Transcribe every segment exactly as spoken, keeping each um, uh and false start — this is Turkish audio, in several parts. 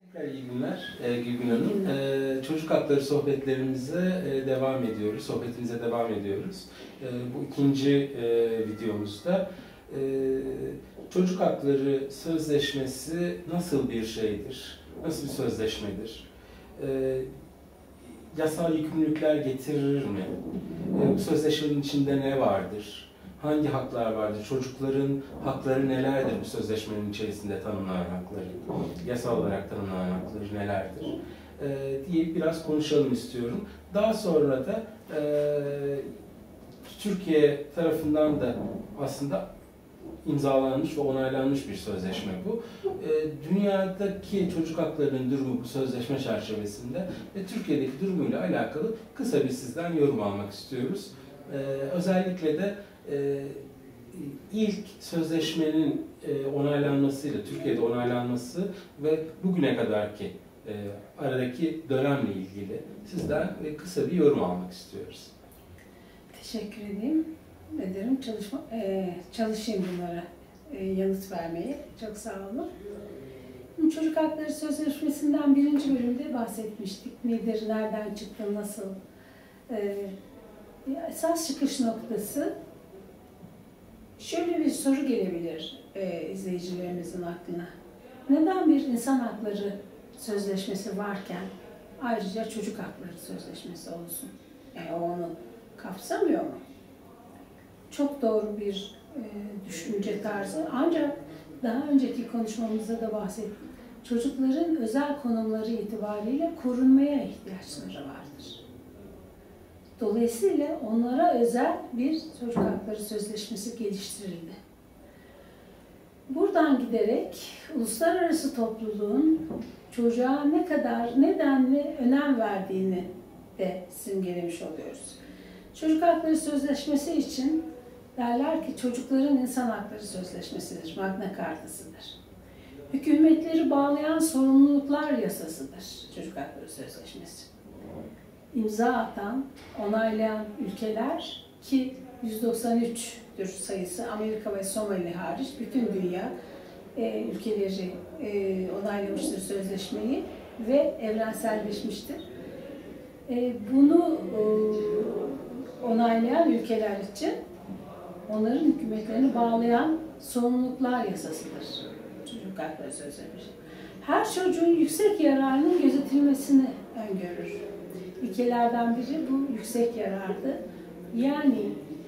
İyi günler e, Gülgün Hanım. E, çocuk hakları sohbetlerimize e, devam ediyoruz, sohbetimize devam ediyoruz. E, bu ikinci e, videomuzda e, çocuk hakları sözleşmesi nasıl bir şeydir, nasıl bir sözleşmedir? E, yasal yükümlülükler getirir mi? E, bu sözleşmenin içinde ne vardır? Hangi haklar vardır? Çocukların hakları nelerdir bu sözleşmenin içerisinde tanımlanan hakları? Yasal olarak tanımlanan hakları nelerdir? Ee, diye biraz konuşalım istiyorum. Daha sonra da e, Türkiye tarafından da aslında imzalanmış ve onaylanmış bir sözleşme bu. E, dünyadaki çocuk haklarının durumu bu sözleşme çerçevesinde ve Türkiye'deki durumuyla alakalı kısa bir sizden yorum almak istiyoruz. E, özellikle de e, ilk sözleşmenin e, onaylanmasıyla, Türkiye'de onaylanması ve bugüne kadarki e, aradaki dönemle ilgili sizden e, kısa bir yorum almak istiyoruz. Teşekkür edeyim. Ederim. Çalışma, e, çalışayım bunlara e, yanıt vermeye. Çok sağ olun. Çocuk Hakları Sözleşmesi'nden birinci bölümde bahsetmiştik. Nedir, nereden çıktı, nasıl? E, esas çıkış noktası şöyle bir soru gelebilir e, izleyicilerimizin aklına. Neden bir insan hakları sözleşmesi varken ayrıca çocuk hakları sözleşmesi olsun? Yani o onu kapsamıyor mu? Çok doğru bir e, düşünce tarzı. Ancak daha önceki konuşmamızda da bahsettim. Çocukların özel konumları itibariyle korunmaya ihtiyaçları vardır. Dolayısıyla onlara özel bir çocuk hakları sözleşmesi geliştirildi. Buradan giderek uluslararası topluluğun çocuğa ne kadar nedenli önem verdiğini de simgelemiş oluyoruz. Çocuk Hakları Sözleşmesi için derler ki çocukların insan hakları sözleşmesidir, Magna Carta'sıdır. Hükümetleri bağlayan sorumluluklar yasasıdır Çocuk Hakları Sözleşmesi. İmza atan, onaylayan ülkeler ki yüz doksan üç'tür sayısı, Amerika ve Somali hariç bütün dünya e, ülkeleri e, onaylamıştır sözleşmeyi ve evrenselleşmiştir. E, bunu e, onaylayan ülkeler için onların hükümetlerini bağlayan sorumluluklar yasasıdır Çocuk Hakları Sözleşmesi. Her çocuğun yüksek yararının gözetilmesini öngörür. İlkelerden biri bu yüksek yarardı. Yani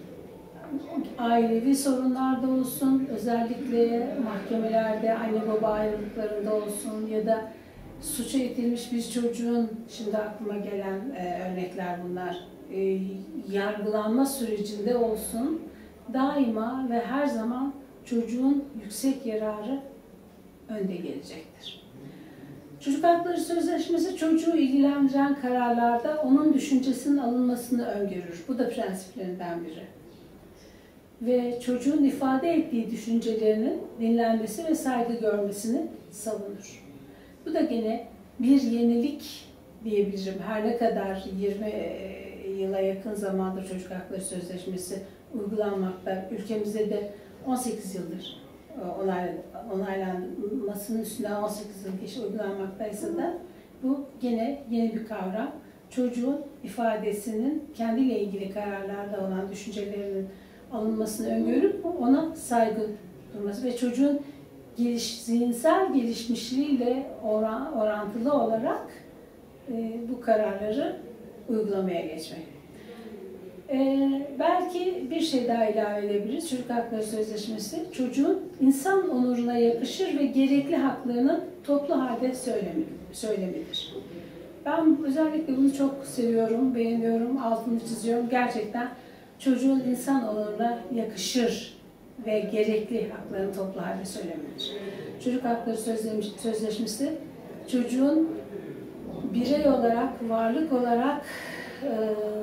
ailevi sorunlarda olsun, özellikle mahkemelerde anne baba ayrılıklarında olsun ya da suça itilmiş bir çocuğun, şimdi aklıma gelen e, örnekler bunlar, e, yargılanma sürecinde olsun, daima ve her zaman çocuğun yüksek yararı önde gelecektir. Çocuk Hakları Sözleşmesi çocuğu ilgilendiren kararlarda onun düşüncesinin alınmasını öngörür. Bu da prensiplerinden biri. Ve çocuğun ifade ettiği düşüncelerinin dinlenmesi ve saygı görmesini savunur. Bu da gene bir yenilik diyebilirim. Her ne kadar yirmi yıla yakın zamanda Çocuk Hakları Sözleşmesi uygulanmakta, ülkemizde de on sekiz yıldır onaylanmasının üstünden on sekiz yıl geçti uygulanmaktaysa da bu gene yeni bir kavram. Çocuğun ifadesinin kendiyle ilgili kararlarda olan düşüncelerinin alınmasını öngörüp ona saygı durması ve çocuğun geliş, zihinsel gelişmişliğiyle oran, orantılı olarak e, bu kararları uygulamaya geçmek. Ee, belki bir şey daha ilave edebiliriz. Çocuk Hakları Sözleşmesi, çocuğun insan onuruna yakışır ve gerekli haklarının toplu halde söylemi, söylemidir. Ben özellikle bunu çok seviyorum, beğeniyorum, altını çiziyorum. Gerçekten çocuğun insan onuruna yakışır ve gerekli haklarının toplu halde söylemidir. Çocuk Hakları Sözleşmesi, çocuğun birey olarak, varlık olarak e,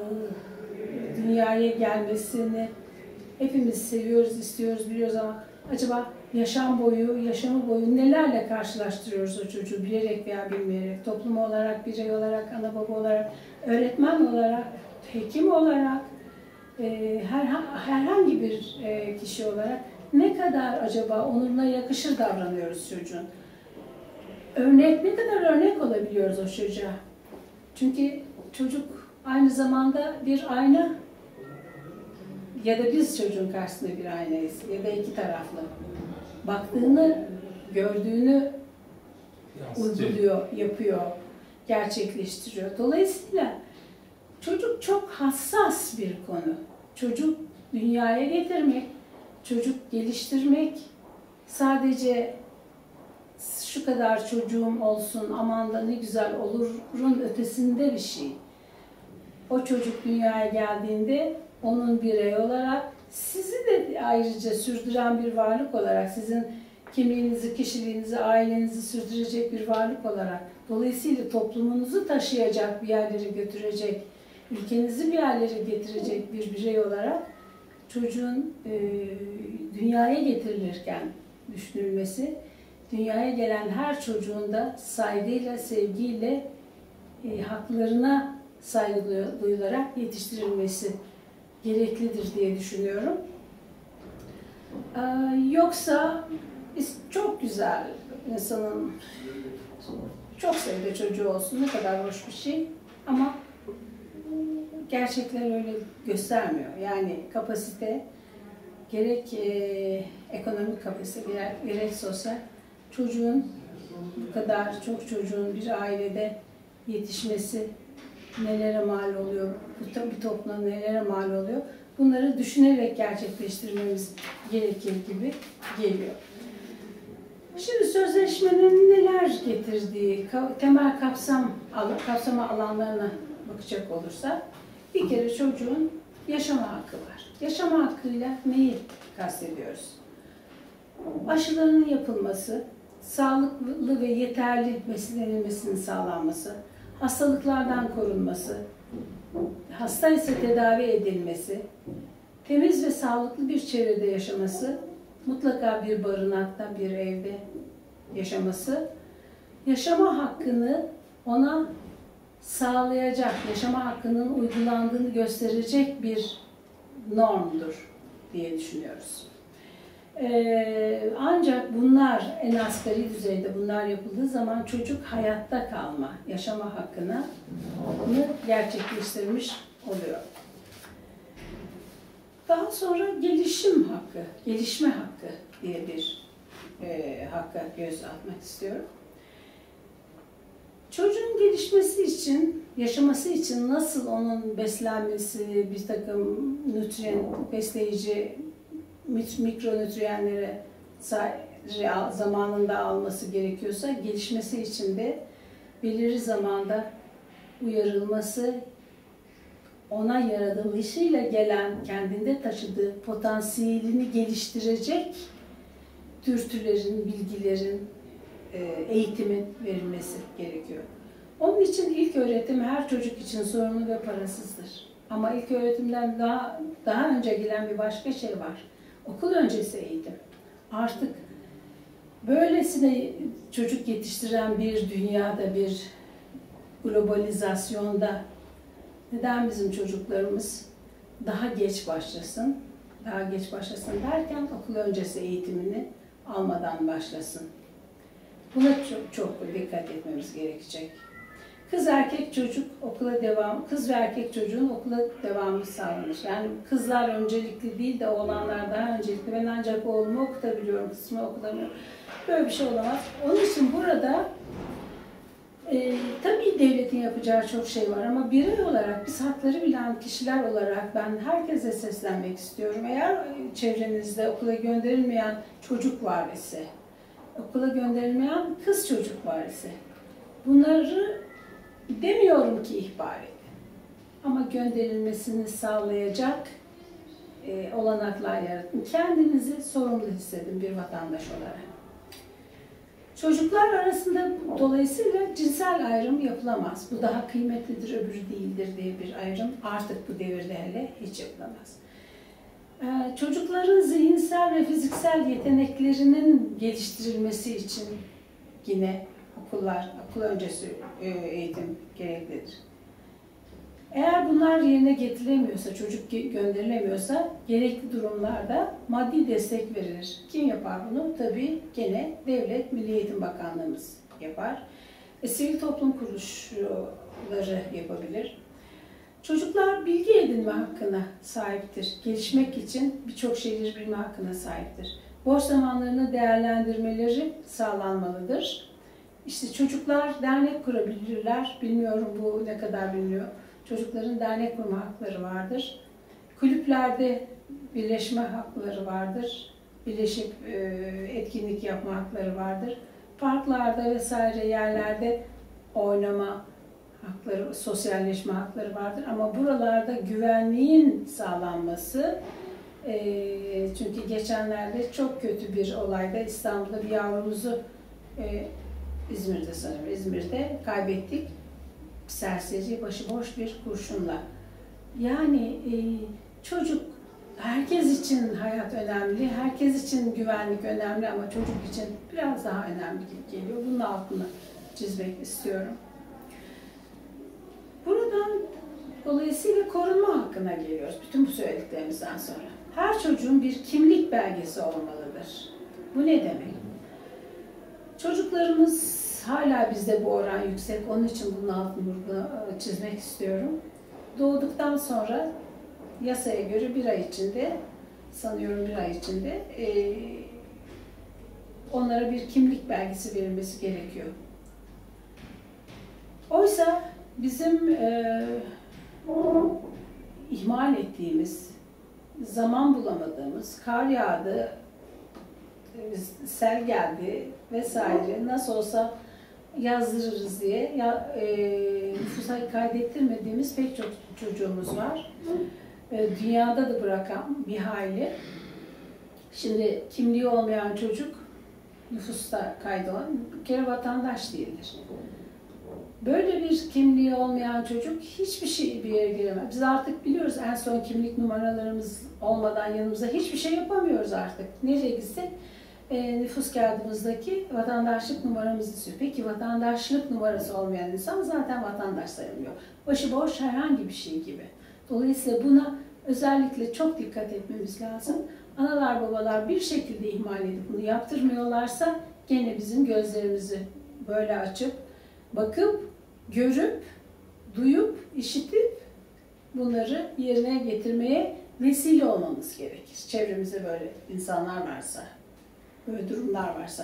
dünyaya gelmesini hepimiz seviyoruz, istiyoruz, biliyoruz ama acaba yaşam boyu, yaşamı boyu nelerle karşılaştırıyoruz o çocuğu bilerek veya bilmeyerek, toplum olarak, birey olarak, ana baba olarak, öğretmen olarak, hekim olarak, e, her, herhangi bir e, kişi olarak ne kadar acaba onuruna yakışır davranıyoruz çocuğun? örnek, ne kadar örnek olabiliyoruz o çocuğa? Çünkü çocuk aynı zamanda bir ayna, ya da biz çocuğun karşısında bir aynayız ya da iki taraflı. Baktığını, gördüğünü uyguluyor, yapıyor, gerçekleştiriyor. Dolayısıyla çocuk çok hassas bir konu. Çocuk dünyaya getirmek, çocuk geliştirmek sadece şu kadar çocuğum olsun, aman da ne güzel olurun ötesinde bir şey. O çocuk dünyaya geldiğinde onun birey olarak, sizi de ayrıca sürdüren bir varlık olarak, sizin kimliğinizi, kişiliğinizi, ailenizi sürdürecek bir varlık olarak, dolayısıyla toplumunuzu taşıyacak, bir yerlere götürecek, ülkenizi bir yerlere getirecek bir birey olarak çocuğun e, dünyaya getirilirken düşünülmesi, dünyaya gelen her çocuğun da saygıyla, sevgiyle, e, haklarına saygı duyularak yetiştirilmesi gereklidir diye düşünüyorum. Ee, yoksa çok güzel insanın çok sayıda çocuğu olsun, ne kadar hoş bir şey, ama gerçekler öyle göstermiyor. Yani kapasite, gerek e, ekonomik kapasite, gerek, gerek sosyal, çocuğun bu kadar çok çocuğun bir ailede yetişmesi nelere mal oluyor, bir topluma nelere mal oluyor, bunları düşünerek gerçekleştirmemiz gerekir gibi geliyor. Şimdi sözleşmenin neler getirdiği, temel kapsam, kapsama alanlarına bakacak olursak, bir kere çocuğun yaşama hakkı var. Yaşama hakkıyla neyi kastediyoruz? Aşılarının yapılması, sağlıklı ve yeterli beslenilmesinin sağlanması, hastalıklardan korunması, hastaysa tedavi edilmesi, temiz ve sağlıklı bir çevrede yaşaması, mutlaka bir barınakta, bir evde yaşaması, yaşama hakkını ona sağlayacak, yaşama hakkının uygulandığını gösterecek bir normdur diye düşünüyoruz. Ee, ancak bunlar en asgari düzeyde bunlar yapıldığı zaman çocuk hayatta kalma, yaşama hakkını gerçekleştirmiş oluyor. Daha sonra gelişim hakkı, gelişme hakkı diye bir e, hakka göz atmak istiyorum. Çocuğun gelişmesi için, yaşaması için nasıl onun beslenmesi, bir takım nütriyen, besleyici mikronütriyenlere zamanında alması gerekiyorsa, gelişmesi için de belirli zamanda uyarılması, ona yaratılışıyla gelen, kendinde taşıdığı potansiyelini geliştirecek dürtülerin, bilgilerin, eğitimin verilmesi gerekiyor. Onun için ilk öğretim her çocuk için zorunlu ve parasızdır. Ama ilk öğretimden daha, daha önce gelen bir başka şey var. Okul öncesi eğitim. Artık böylesine çocuk yetiştiren bir dünyada, bir globalizasyonda neden bizim çocuklarımız daha geç başlasın, daha geç başlasın derken okul öncesi eğitimini almadan başlasın? Buna çok, çok dikkat etmemiz gerekecek. Kız erkek çocuk okula devam, kız ve erkek çocuğun okula devamı sağlanır. Yani kızlar öncelikli değil de oğlanlar daha öncelikli. Ben ancak oğlumu okutabiliyorum, kızımı okutamıyorum. Böyle bir şey olamaz. Onun için burada e, tabii devletin yapacağı çok şey var ama birey olarak, biz hakları bilen kişiler olarak ben herkese seslenmek istiyorum. Eğer çevrenizde okula gönderilmeyen çocuk var ise, okula gönderilmeyen kız çocuk var ise, bunları demiyorum ki ihbar edin. Ama gönderilmesini sağlayacak e, olanaklar yaratın. Kendinizi sorumlu hissedin bir vatandaş olarak. Çocuklar arasında dolayısıyla cinsel ayrım yapılamaz. Bu daha kıymetlidir, öbürü değildir diye bir ayrım artık bu devirde hele hiç yapılamaz. Ee, çocukların zihinsel ve fiziksel yeteneklerinin geliştirilmesi için yine okullar, okul öncesi eğitim gereklidir. Eğer bunlar yerine getirilemiyorsa, çocuk gönderilemiyorsa gerekli durumlarda maddi destek verilir. Kim yapar bunu? Tabii gene Devlet Milli Eğitim Bakanlığımız yapar. E, sivil toplum kuruluşları yapabilir. Çocuklar bilgi edinme hakkına sahiptir. Gelişmek için birçok şeyleri bilme hakkına sahiptir. Boş zamanlarını değerlendirmeleri sağlanmalıdır. İşte çocuklar dernek kurabilirler. Bilmiyorum bu ne kadar biliniyor. Çocukların dernek kurma hakları vardır. Kulüplerde birleşme hakları vardır. Birleşip e, etkinlik yapma hakları vardır. Parklarda vesaire yerlerde oynama hakları, sosyalleşme hakları vardır. Ama buralarda güvenliğin sağlanması, e, çünkü geçenlerde çok kötü bir olayda İstanbul'da bir yavrumuzu e, İzmir'de sanırım, İzmir'de kaybettik. Serseri, başıboş bir kurşunla. Yani e, çocuk, herkes için hayat önemli, herkes için güvenlik önemli ama çocuk için biraz daha önemli gibi geliyor. Bunun altını çizmek istiyorum. Buradan dolayısıyla korunma hakkına geliyoruz bütün bu söylediklerimizden sonra. Her çocuğun bir kimlik belgesi olmalıdır. Bu ne demek? Çocuklarımız hala bizde bu oran yüksek, onun için bunun altını çizmek istiyorum. Doğduktan sonra yasaya göre bir ay içinde, sanıyorum bir ay içinde e, onlara bir kimlik belgesi verilmesi gerekiyor. Oysa bizim e, ihmal ettiğimiz, zaman bulamadığımız, kar yağdı, sel geldi vesaire, nasıl olsa yazdırırız diye ya, e, nüfusa kaydettirmediğimiz pek çok çocuğumuz var. E, dünyada da bırakan bir hayli. Şimdi kimliği olmayan çocuk nüfusta kaydolan bir kere vatandaş değildir. Böyle bir kimliği olmayan çocuk hiçbir şey bir yere giremez. Biz artık biliyoruz en son kimlik numaralarımız olmadan yanımıza hiçbir şey yapamıyoruz artık. Nereye gitsek e, nüfus kağıdımızdaki vatandaşlık numaramız istiyor. Peki vatandaşlık numarası olmayan insan zaten vatandaş sayılmıyor. Başıboş herhangi bir şey gibi. Dolayısıyla buna özellikle çok dikkat etmemiz lazım. Analar babalar bir şekilde ihmal edip bunu yaptırmıyorlarsa gene bizim gözlerimizi böyle açıp bakıp, görüp, duyup, işitip bunları yerine getirmeye vesile olmamız gerekir. Çevremizde böyle insanlar varsa, böyle durumlar varsa.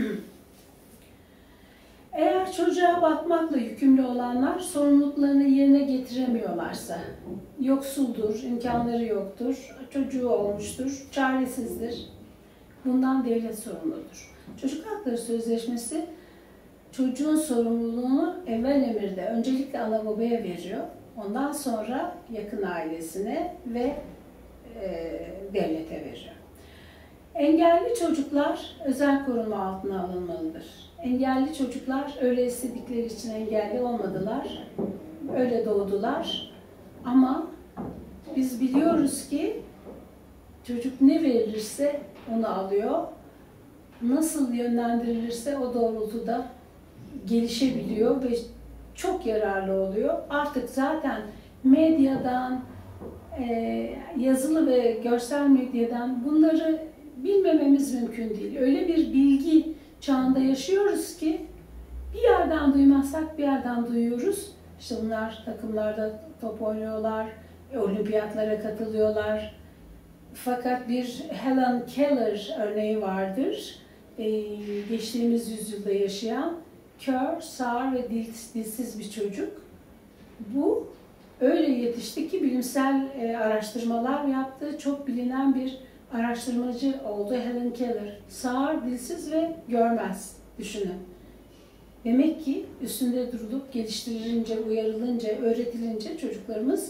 Eğer çocuğa bakmakla yükümlü olanlar sorumluluklarını yerine getiremiyorlarsa, yoksuldur, imkanları yoktur, çocuğu olmuştur, çaresizdir, bundan devlet sorumludur. Çocuk Hakları Sözleşmesi çocuğun sorumluluğunu evvel emirde öncelikle ana babaya veriyor. Ondan sonra yakın ailesine ve e, devlete veriyor. Engelli çocuklar özel koruma altına alınmalıdır. Engelli çocuklar öyle istedikleri için engelli olmadılar. Öyle doğdular. Ama biz biliyoruz ki çocuk ne verilirse onu alıyor. Nasıl yönlendirilirse o doğrultuda gelişebiliyor ve çok yararlı oluyor. Artık zaten medyadan, e, yazılı ve görsel medyadan bunları bilmememiz mümkün değil. Öyle bir bilgi çağında yaşıyoruz ki bir yerden duymazsak bir yerden duyuyoruz. İşte bunlar takımlarda top oynuyorlar, olimpiyatlara katılıyorlar. Fakat bir Helen Keller örneği vardır. Ee, geçtiğimiz yüzyılda yaşayan kör, sağır ve dilsiz bir çocuk. Bu öyle yetişti ki bilimsel e, araştırmalar yaptı. Çok bilinen bir araştırmacı oldu Helen Keller. Sağır, dilsiz ve görmez. Düşünün. Demek ki üstünde durulup geliştirilince, uyarılınca, öğretilince çocuklarımız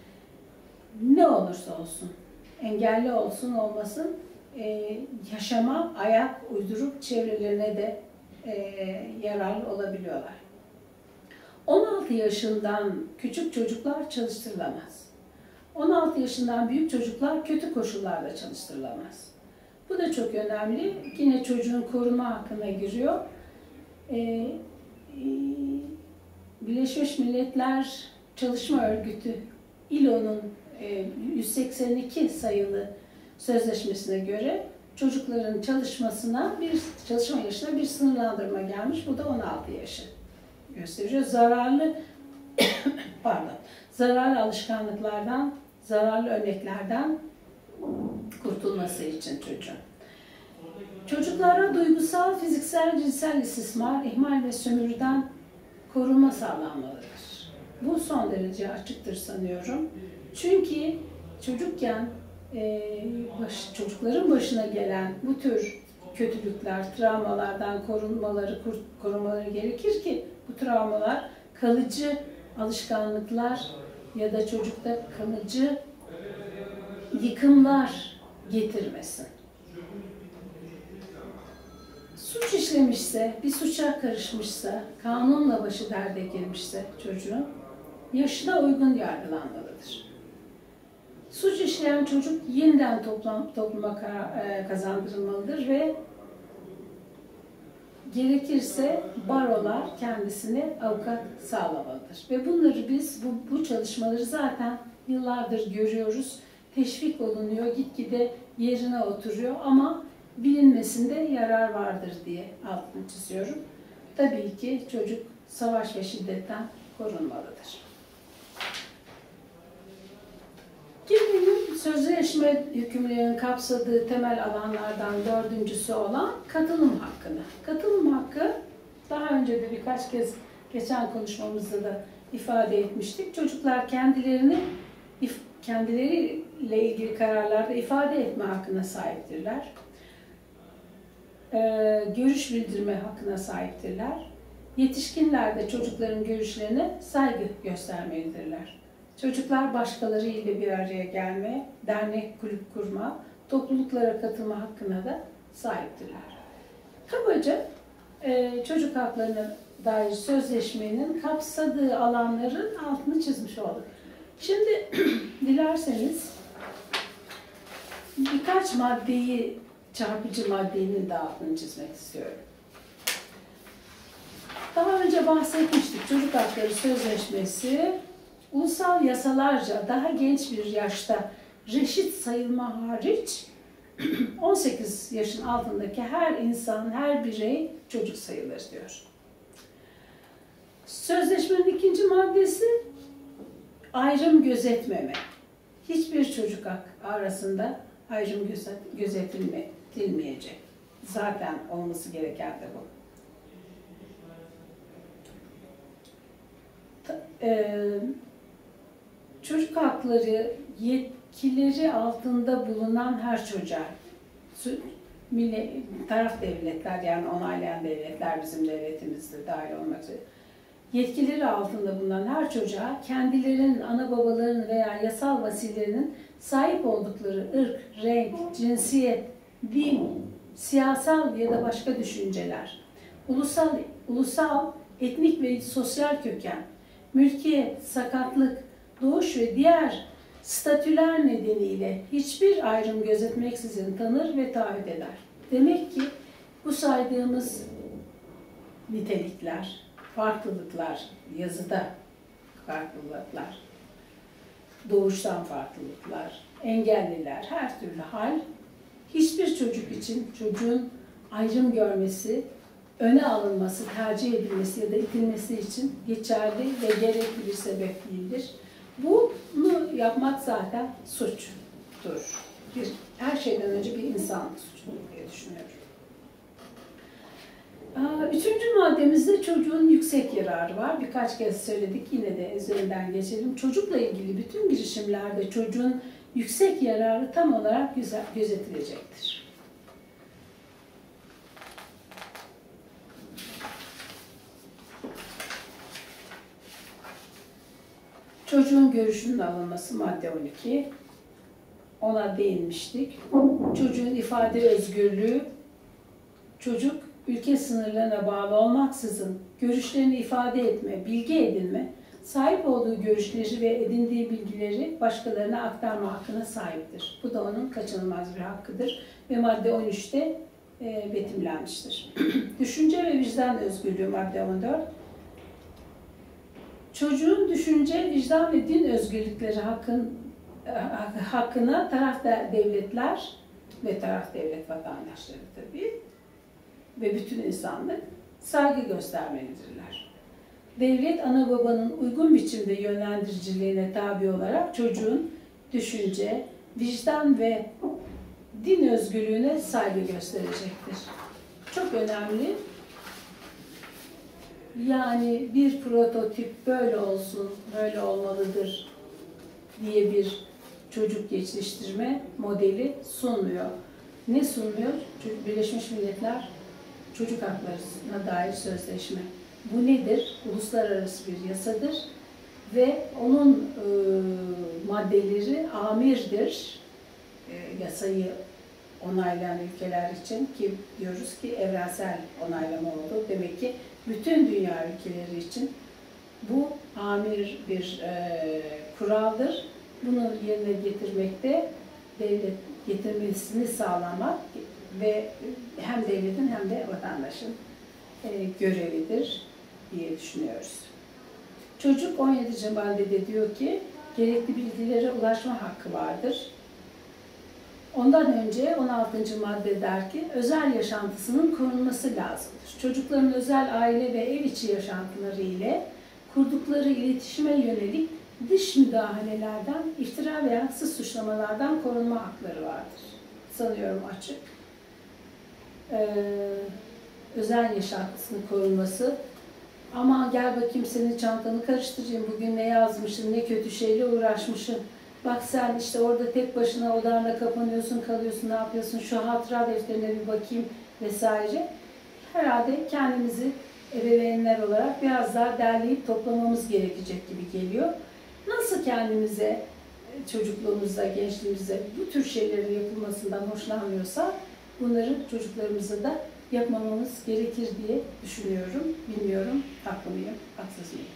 ne olursa olsun, engelli olsun olmasın, e, yaşama ayak uydurup çevrelerine de e, yararlı olabiliyorlar. on altı yaşından küçük çocuklar çalıştırılamaz. on altı yaşından büyük çocuklar kötü koşullarda çalıştırılamaz. Bu da çok önemli. Yine çocuğun koruma hakkına giriyor. Ee, e, Birleşmiş Milletler Çalışma Örgütü İ L O'nun e, yüz seksen iki sayılı sözleşmesine göre çocukların çalışmasına bir çalışma yaşına bir sınırlandırma gelmiş. Bu da on altı yaşı gösteriyor. Zararlı pardon. Zararlı alışkanlıklardan, zararlı örneklerden kurtulması için çocuğun. Çocuklara duygusal, fiziksel, cinsel istismar, ihmal ve sömürüden korunma sağlanmalıdır. Bu son derece açıktır sanıyorum. Çünkü çocukken e, baş, çocukların başına gelen bu tür kötülükler, travmalardan korunmaları, korunmaları gerekir ki bu travmalar kalıcı alışkanlıklar ya da çocukta kalıcı yıkımlar getirmesin. Suç işlemişse, bir suça karışmışsa, kanunla başı derde girmişse çocuğun yaşına uygun yargılanmalıdır. Suç işleyen çocuk yeniden toplum, topluma kazandırılmalıdır ve gerekirse barolar kendisine avukat sağlamalıdır. Ve bunları biz, bu, bu çalışmaları zaten yıllardır görüyoruz. Teşvik olunuyor, gitgide yerine oturuyor ama bilinmesinde yarar vardır diye altını çiziyorum. Tabii ki çocuk savaş ve şiddetten korunmalıdır. Gelelim sözleşme hükümlerinin kapsadığı temel alanlardan dördüncüsü olan katılım hakkına. Katılım hakkı daha önce de birkaç kez geçen konuşmamızda da ifade etmiştik. Çocuklar kendilerini kendileriyle ilgili kararlarda ifade etme hakkına sahiptirler. Ee, görüş bildirme hakkına sahiptirler. Yetişkinler de çocukların görüşlerine saygı göstermelidirler. Çocuklar başkaları ile bir araya gelme, dernek, kulüp kurma, topluluklara katılma hakkına da sahiptirler. Kabaca e, çocuk haklarına dair sözleşmenin kapsadığı alanların altını çizmiş olduk. Şimdi dilerseniz birkaç maddeyi, çarpıcı maddenin de altını çizmek istiyorum. Daha önce bahsetmiştik. Çocuk Hakları Sözleşmesi ulusal yasalarca daha genç bir yaşta reşit sayılma hariç on sekiz yaşın altındaki her insan, her birey çocuk sayılır diyor. Sözleşmenin ikinci maddesi ayrım gözetmeme. Hiçbir çocuk arasında ayrım gözetilmeyecek. Zaten olması gereken de bu. Ee, çocuk hakları yetkileri altında bulunan her çocuğa, taraf devletler yani onaylayan devletler bizim devletimizde dahil olmak üzere, yetkileri altında bulunan her çocuğa kendilerinin, ana babalarının veya yasal vasilerinin sahip oldukları ırk, renk, cinsiyet, din, siyasal ya da başka düşünceler, ulusal, ulusal, etnik ve sosyal köken, mülkiyet, sakatlık, doğuş ve diğer statüler nedeniyle hiçbir ayrım gözetmeksizin tanır ve taahhüt eder. Demek ki bu saydığımız nitelikler, farklılıklar, yazıda farklılıklar, doğuştan farklılıklar, engelliler, her türlü hal, hiçbir çocuk için çocuğun ayrım görmesi, öne alınması, tercih edilmesi ya da itilmesi için geçerli ve gerekli bir sebep değildir. Bunu yapmak zaten suçtur. Bir, her şeyden önce bir insan suçudur diye düşünüyorum. Üçüncü maddemizde çocuğun yüksek yararı var. Birkaç kez söyledik, yine de üzerinden geçelim. Çocukla ilgili bütün girişimlerde çocuğun yüksek yararı tam olarak gözetilecektir. Çocuğun görüşünün alınması madde on iki. Ona değinmiştik. Çocuğun ifade özgürlüğü, çocuk ülke sınırlarına bağlı olmaksızın görüşlerini ifade etme, bilgi edinme, sahip olduğu görüşleri ve edindiği bilgileri başkalarına aktarma hakkına sahiptir. Bu da onun kaçınılmaz bir hakkıdır ve madde on üçte e, betimlenmiştir. Düşünce ve vicdan özgürlüğü madde on dört. Çocuğun düşünce, vicdan ve din özgürlükleri hakkın, hakkına taraf devletler ve taraf devlet vatandaşları tabii ve bütün insanlık saygı göstermelidirler. Devlet, ana babanın uygun biçimde yönlendiriciliğine tabi olarak çocuğun düşünce, vicdan ve din özgürlüğüne saygı gösterecektir. Çok önemli. Yani bir prototip böyle olsun, böyle olmalıdır diye bir çocuk yetiştirme modeli sunmuyor. Ne sunmuyor? Birleşmiş Milletler Çocuk Hakları'na dair sözleşme. Bu nedir? Uluslararası bir yasadır ve onun e, maddeleri amirdir. E, yasayı onaylayan ülkeler için, ki diyoruz ki evrensel onaylama oldu. Demek ki bütün dünya ülkeleri için bu amir bir e, kuraldır. Bunu yerine getirmekte devlet getirmesini sağlamak ve hem devletin hem de vatandaşın e, görevidir diye düşünüyoruz. Çocuk on yedinci maddede diyor ki gerekli bilgilere ulaşma hakkı vardır. Ondan önce on altıncı madde der ki özel yaşantısının korunması lazımdır. Çocukların özel aile ve ev içi yaşantıları ile kurdukları iletişime yönelik dış müdahalelerden, iftira veya haksız suçlamalardan korunma hakları vardır. Sanıyorum açık. Ee, özel yaşantısının korunması. Aman gel bakayım senin çantanı karıştırayım, bugün ne yazmışsın, ne kötü şeyle uğraşmışsın. Bak sen işte orada tek başına odanda kapanıyorsun, kalıyorsun, ne yapıyorsun, şu hatıra defterine bir bakayım vesaire. Herhalde kendimizi ebeveynler olarak biraz daha derleyip toplamamız gerekecek gibi geliyor. Nasıl kendimize, çocukluğumuzda, gençliğimizde bu tür şeylerin yapılmasından hoşlanmıyorsa bunları çocuklarımıza da yapmamamız gerekir diye düşünüyorum. Bilmiyorum, haklı mıyım, haksız mıyım?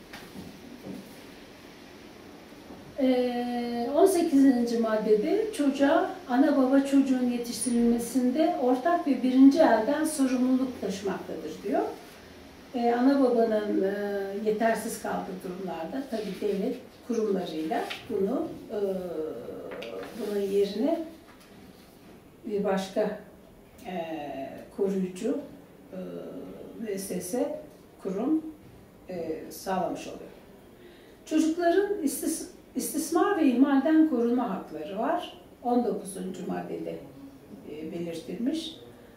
on sekizinci maddede çocuğa, ana baba çocuğun yetiştirilmesinde ortak ve birinci elden sorumluluk taşımaktadır diyor. Ee, ana babanın e, yetersiz kaldığı durumlarda tabii devlet kurumlarıyla bunu e, bunun yerine bir başka e, koruyucu e, müessese, kurum e, sağlamış oluyor. Çocukların istis istismar ve ihmalden korunma hakları var. on dokuzuncu maddede e, belirtilmiş.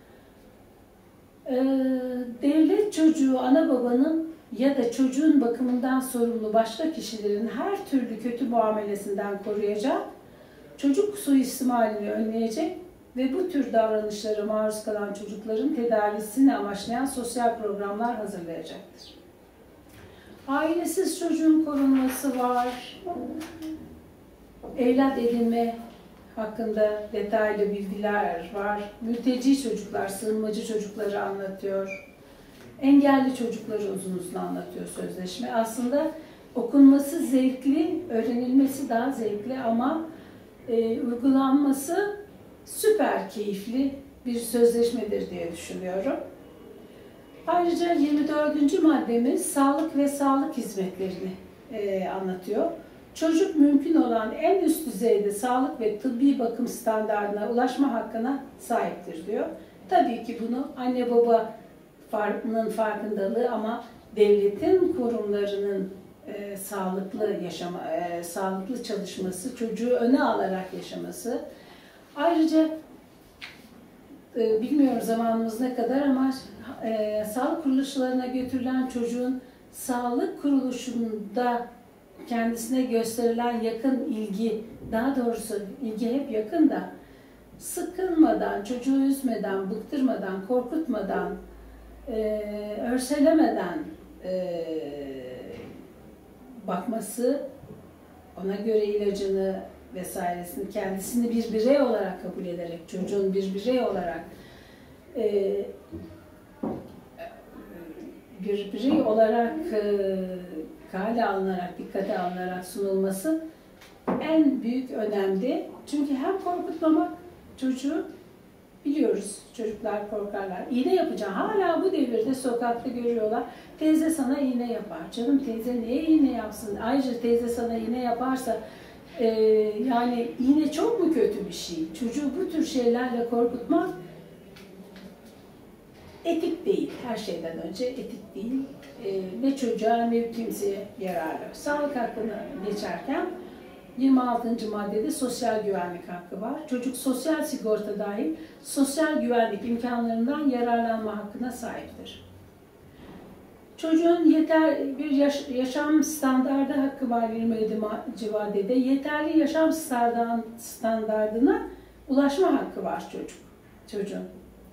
E, devlet çocuğu ana babanın ya da çocuğun bakımından sorumlu başka kişilerin her türlü kötü muamelesinden koruyacak, çocuk suistimalini önleyecek ve bu tür davranışlara maruz kalan çocukların tedavisini amaçlayan sosyal programlar hazırlayacaktır. Ailesiz çocuğun korunması var. Evlat edinme hakkında detaylı bilgiler var. Mülteci çocuklar, sığınmacı çocukları anlatıyor. Engelli çocukları uzun uzun anlatıyor sözleşme. Aslında okunması zevkli, öğrenilmesi daha zevkli ama e, uygulanması süper keyifli bir sözleşmedir diye düşünüyorum. Ayrıca yirmi dördüncü maddemiz sağlık ve sağlık hizmetlerini e, anlatıyor. Çocuk mümkün olan en üst düzeyde sağlık ve tıbbi bakım standartına ulaşma hakkına sahiptir diyor. Tabii ki bunu anne babanın farkındalığı ama devletin kurumlarının e, sağlıklı yaşama, e, sağlıklı çalışması, çocuğu öne alarak yaşaması. Ayrıca e, bilmiyorum zamanımız ne kadar ama e, sağlık kuruluşlarına götürülen çocuğun sağlık kuruluşunda kendisine gösterilen yakın ilgi, daha doğrusu ilgi hep yakın da sıkılmadan, çocuğu üzmeden, bıktırmadan, korkutmadan, e, örselemeden e, bakması, ona göre ilacını vesairesini, kendisini bir birey olarak kabul ederek, çocuğun bir birey olarak e, bir birey olarak e, kale alınarak, dikkate alınarak sunulması en büyük önemli. Çünkü hem korkutmamak, çocuğu biliyoruz, çocuklar korkarlar. İğne yapacağım. Hala bu devirde sokakta görüyorlar. Teyze sana iğne yapar. Canım teyze niye iğne yapsın? Ayrıca teyze sana iğne yaparsa Ee, yani yine çok mu kötü bir şey? Çocuğu bu tür şeylerle korkutmak etik değil. Her şeyden önce etik değil. Ee, ne çocuğa ne kimseye yararlı. Sağlık hakkına geçerken yirmi altıncı maddede sosyal güvenlik hakkı var. Çocuk sosyal sigorta dahil sosyal güvenlik imkanlarından yararlanma hakkına sahiptir. Çocuğun yeter bir yaş, yaşam standardı hakkı var yirmi yedinci maddede. Yeterli yaşam standardına ulaşma hakkı var çocuk, çocuğun.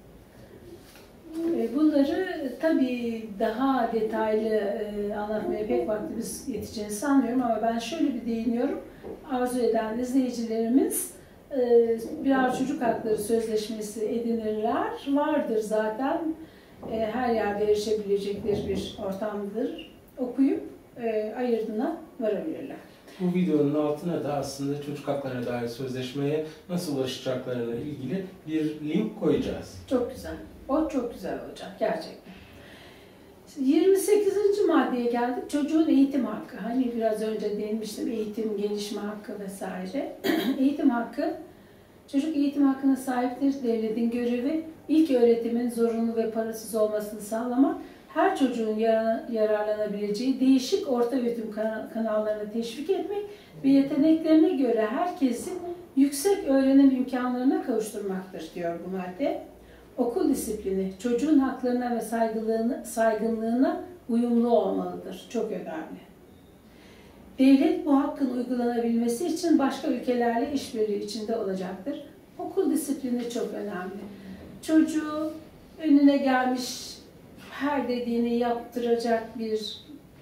Bunları tabii daha detaylı anlatmaya pek vaktimiz yeteceğini sanmıyorum ama ben şöyle bir değiniyorum. Arzu eden izleyicilerimiz birer çocuk hakları sözleşmesi edinirler. Vardır zaten. Her yerde erişebilecekleri bir ortamdır. Okuyup ayırdına varabilirler. Bu videonun altına da aslında çocuk haklarına dair sözleşmeye nasıl ulaşacaklarına ilgili bir link koyacağız. Çok güzel. O çok güzel olacak gerçekten. yirmi sekizinci maddeye geldik. Çocuğun eğitim hakkı. Hani biraz önce değinmiştim. Eğitim, gelişme hakkı vesaire. Eğitim hakkı, çocuk eğitim hakkına sahiptir. Devletin görevi ilk öğretimin zorunlu ve parasız olmasını sağlamak, her çocuğun yararlanabileceği değişik orta öğretim kanallarını teşvik etmek ve yeteneklerine göre herkesin yüksek öğrenim imkanlarına kavuşturmaktır diyor bu madde. Okul disiplini, çocuğun haklarına ve saygınlığına, saygınlığına uyumlu olmalıdır. Çok önemli. Devlet bu hakkın uygulanabilmesi için başka ülkelerle işbirliği içinde olacaktır. Okul disiplini çok önemli. Çocuğu önüne gelmiş her dediğini yaptıracak bir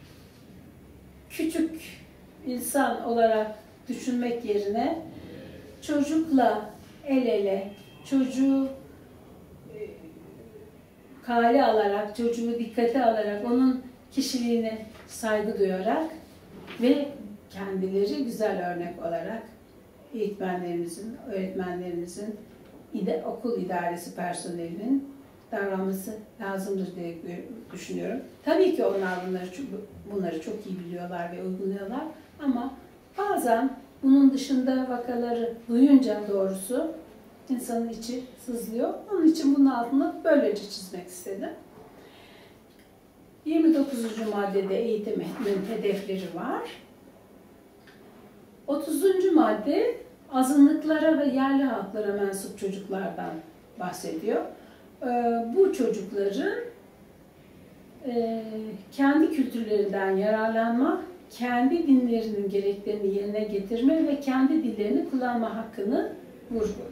küçük insan olarak düşünmek yerine çocukla el ele, çocuğu kale alarak, çocuğu dikkate alarak, onun kişiliğine saygı duyarak ve kendileri güzel örnek olarak eğitmenlerimizin, öğretmenlerimizin, okul idaresi personelinin davranması lazımdır diye düşünüyorum. Tabii ki onlar bunları, bunları çok iyi biliyorlar ve uyguluyorlar ama bazen bunun dışında vakaları duyunca doğrusu insanın içi sızlıyor. Onun için bunun altını böylece çizmek istedim. yirmi dokuzuncu maddede eğitimin hedefleri var. otuzuncu madde azınlıklara ve yerli halklara mensup çocuklardan bahsediyor. Bu çocukların kendi kültürlerinden yararlanma, kendi dinlerinin gereklerini yerine getirme ve kendi dillerini kullanma hakkını vurguluyor.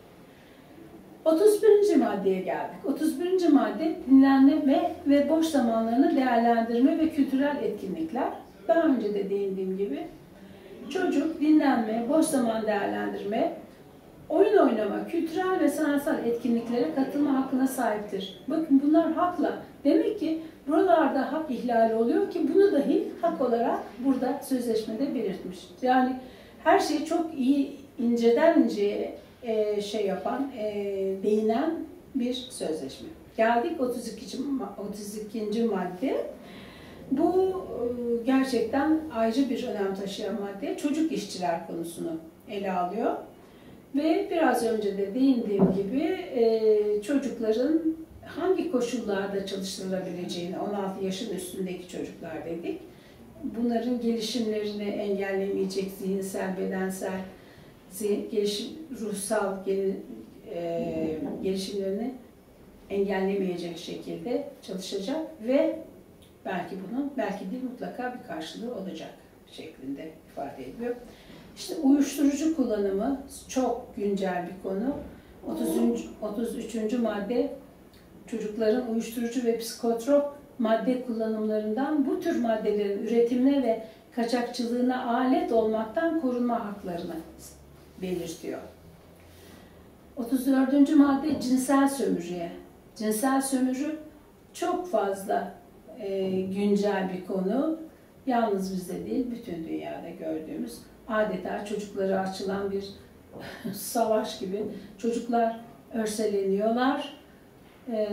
otuz birinci maddeye geldik. otuz birinci madde dinlenme ve boş zamanlarını değerlendirme ve kültürel etkinlikler. Daha önce de değindiğim gibi çocuk dinlenme, boş zaman değerlendirme, oyun oynama, kültürel ve sanatsal etkinliklere katılma hakkına sahiptir. Bakın bunlar hakla. Demek ki buralarda hak ihlali oluyor ki bunu dahi hak olarak burada sözleşmede belirtmiş. Yani her şeyi çok iyi inceden inceye e, şey yapan, e, değinen bir sözleşme. Geldik otuz ikinci madde. Bu gerçekten ayrıca bir önem taşıyan madde. Çocuk işçiler konusunu ele alıyor. Ve biraz önce de değindiğim gibi e, çocukların hangi koşullarda çalıştırılabileceğini, on altı yaşın üstündeki çocuklar dedik. Bunların gelişimlerini engellemeyecek zihinsel, bedensel, gelişim, ruhsal gel, e, gelişimlerini engellemeyecek şekilde çalışacak ve belki bunun, belki değil mutlaka bir karşılığı olacak şeklinde ifade ediyor. İşte uyuşturucu kullanımı çok güncel bir konu. otuz üçüncü madde çocukların uyuşturucu ve psikotrop madde kullanımlarından bu tür maddelerin üretimine ve kaçakçılığına alet olmaktan korunma haklarını belirtiyor. otuz dördüncü madde cinsel sömürüye. Cinsel sömürü çok fazla e, güncel bir konu. Yalnız bizde değil, bütün dünyada gördüğümüz adeta çocuklara açılan bir savaş gibi. Çocuklar örseleniyorlar ee,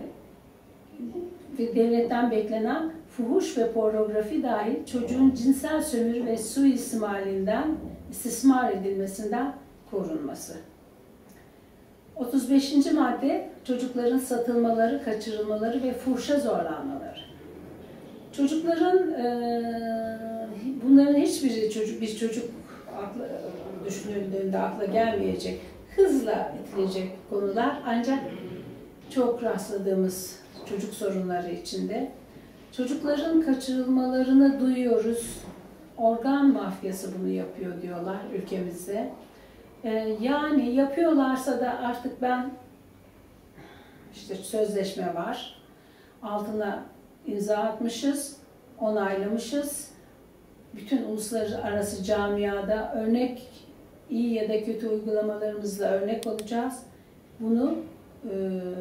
ve devletten beklenen fuhuş ve pornografi dahil çocuğun cinsel sömürü ve suistimalinden, istismar edilmesinden korunması. otuz beşinci madde çocukların satılmaları, kaçırılmaları ve fuhşa zorlanmaları. Çocukların e, bunların hiçbiri çocuk bir çocuk akla, düşünüldüğünde akla gelmeyecek, hızla itilecek konular, ancak çok rastladığımız çocuk sorunları içinde. Çocukların kaçırılmalarını duyuyoruz. Organ mafyası bunu yapıyor diyorlar ülkemizde. Ee, yani yapıyorlarsa da artık ben işte sözleşme var. Altına imza atmışız, onaylamışız. Bütün uluslararası camiada örnek, iyi ya da kötü uygulamalarımızla örnek olacağız. Bunu e,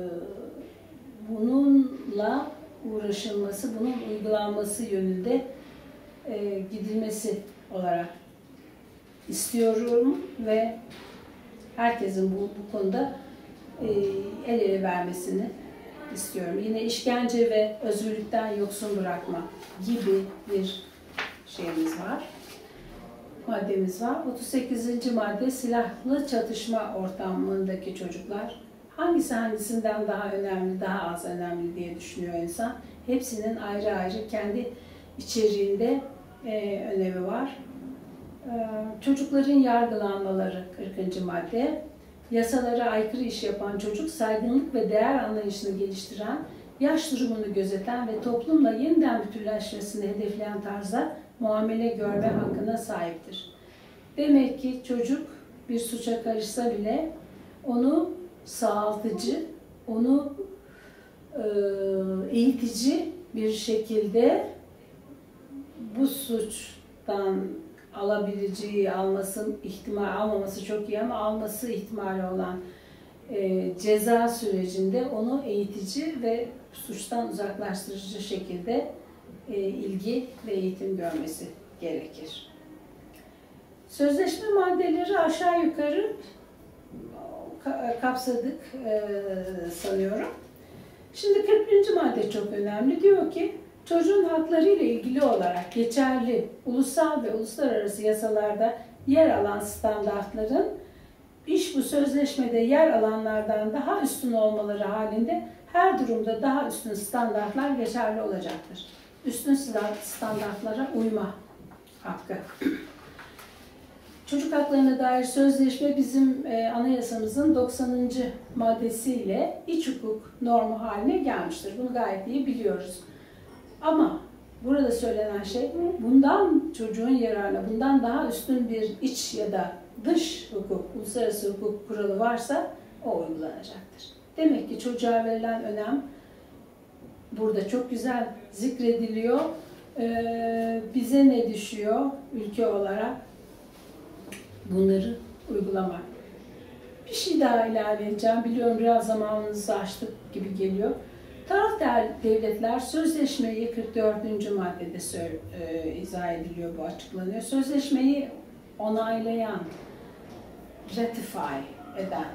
bununla uğraşılması, bunun uygulanması yönünde e, gidilmesi olarak istiyorum ve herkesin bu, bu konuda e, el ele vermesini istiyorum. Yine işkence ve özgürlükten yoksun bırakma gibi bir şeyimiz var, maddemiz var. otuz sekizinci madde silahlı çatışma ortamındaki çocuklar. Hangisi hangisinden daha önemli, daha az önemli diye düşünüyor insan. Hepsinin ayrı ayrı kendi içeriğinde e, önemi var. E, çocukların yargılanmaları kırkıncı madde. Yasalara aykırı iş yapan çocuk, saygınlık ve değer anlayışını geliştiren, yaş durumunu gözeten ve toplumla yeniden bütünleşmesini hedefleyen tarzda muamele görme hakkına sahiptir. Demek ki çocuk bir suça karışsa bile onu sağaltıcı, onu e, eğitici bir şekilde bu suçtan alabileceği, alması ihtimal almaması çok iyi ama alması ihtimali olan e, ceza sürecinde onu eğitici ve suçtan uzaklaştırıcı şekilde e, ilgi ve eğitim görmesi gerekir. Sözleşme maddeleri aşağı yukarı kapsadık e, sanıyorum. Şimdi kırk birinci madde çok önemli. Diyor ki, çocuğun hakları ile ilgili olarak geçerli ulusal ve uluslararası yasalarda yer alan standartların iş bu sözleşmede yer alanlardan daha üstün olmaları halinde her durumda daha üstün standartlar geçerli olacaktır. Üstün standartlara uyma hakkı. Çocuk haklarına dair sözleşme bizim e, anayasamızın doksanıncı maddesiyle iç hukuk normu haline gelmiştir. Bunu gayet iyi biliyoruz. Ama burada söylenen şey, bundan çocuğun yararına, bundan daha üstün bir iç ya da dış hukuk, uluslararası hukuk kuralı varsa o uygulanacaktır. Demek ki çocuğa verilen önem burada çok güzel zikrediliyor. Ee, bize ne düşüyor ülke olarak? Bunları uygulamak. Bir şey daha ilave edeceğim. Biliyorum biraz zamanınızı aştık gibi geliyor. Taraf devletler sözleşmeyi kırk dördüncü maddede e, izah ediliyor, bu açıklanıyor. Sözleşmeyi onaylayan, ratify eden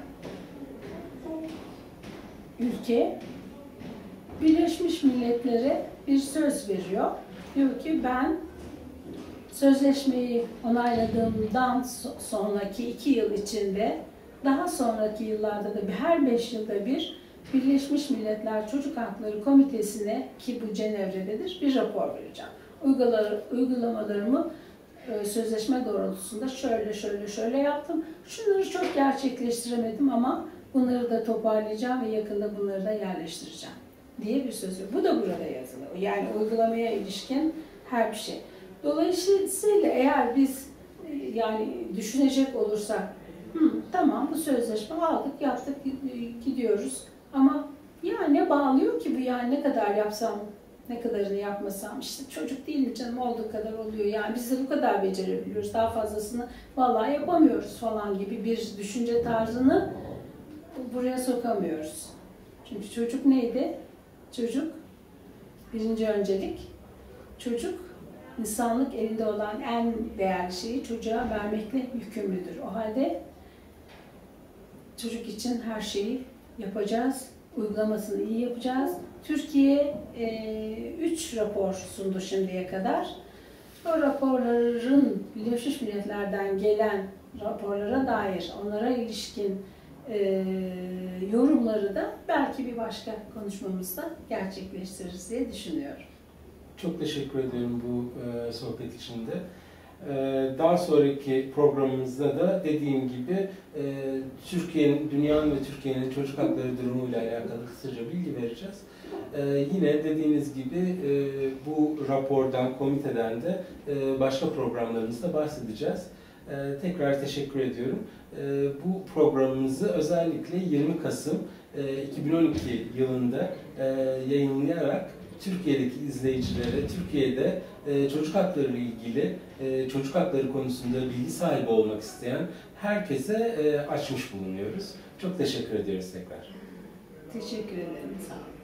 ülke Birleşmiş Milletler'e bir söz veriyor. Diyor ki ben sözleşmeyi onayladığımdan sonraki iki yıl içinde, daha sonraki yıllarda da her beş yılda bir Birleşmiş Milletler Çocuk Hakları Komitesi'ne, ki bu Cenevre'dedir, bir rapor vereceğim. Uygulamalarımı sözleşme doğrultusunda şöyle şöyle şöyle yaptım. Şunları çok gerçekleştiremedim ama bunları da toparlayacağım ve yakında bunları da yerleştireceğim diye bir söz var. Bu da burada yazılı. Yani uygulamaya ilişkin her bir şey. Dolayısıyla eğer biz yani düşünecek olursak, Hı, tamam bu sözleşme aldık, yaptık, gidiyoruz ama ya ne bağlıyor ki bu, yani ne kadar yapsam, ne kadarını yapmasam, işte çocuk değil mi canım, olduğu kadar oluyor, yani biz de bu kadar becerebiliyoruz, daha fazlasını vallahi yapamıyoruz falan gibi bir düşünce tarzını buraya sokamıyoruz. Çünkü çocuk neydi? Çocuk, birinci öncelik, çocuk insanlık elinde olan en değerli şeyi çocuğa vermekle yükümlüdür. O halde çocuk için her şeyi yapacağız, uygulamasını iyi yapacağız. Türkiye e, üç rapor sundu şimdiye kadar. O raporların Birleşmiş Milletler'den gelen raporlara dair, onlara ilişkin e, yorumları da belki bir başka konuşmamızda gerçekleştiririz diye düşünüyorum. Çok teşekkür ediyorum bu e, sohbet için de. E, daha sonraki programımızda da dediğim gibi e, Türkiye'nin, dünyanın ve Türkiye'nin çocuk hakları durumuyla alakalı kısaca bilgi vereceğiz. E, yine dediğiniz gibi e, bu rapordan, komiteden de e, başka programlarımızda bahsedeceğiz. E, tekrar teşekkür ediyorum. E, bu programımızı özellikle yirmi Kasım e, iki bin on iki yılında e, yayınlayarak Türkiye'deki izleyicilere, Türkiye'de e, çocuk hakları ile ilgili, e, çocuk hakları konusunda bilgi sahibi olmak isteyen herkese e, açmış bulunuyoruz. Çok teşekkür ediyoruz tekrar. Teşekkür ederim. Sağ olun.